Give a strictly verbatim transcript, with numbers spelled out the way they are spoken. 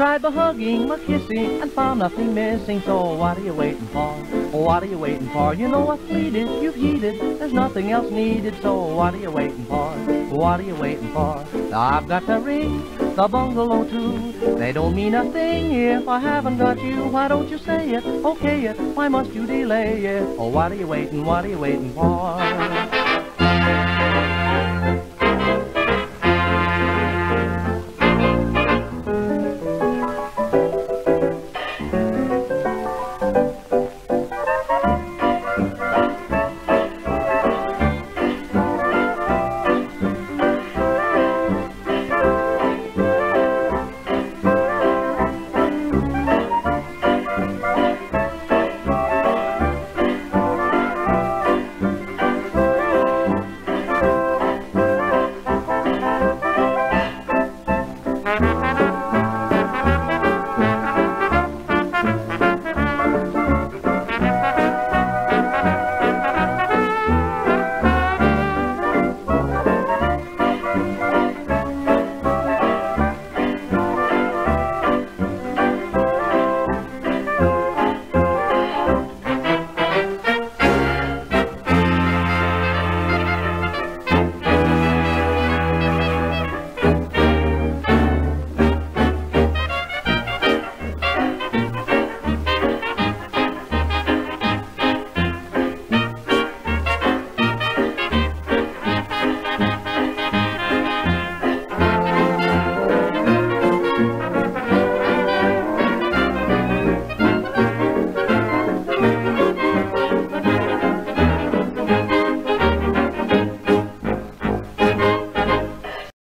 tried by hugging, by kissing, and found nothing missing. So what are you waiting for? What are you waiting for? You know I've pleaded, you've heeded, there's nothing else needed. So what are you waiting for? What are you waiting for? I've got the ring, the bungalow too. They don't mean a thing if I haven't got you. Why don't you say it, okay it, why must you delay it? Oh, what are you waiting, what are you waiting for?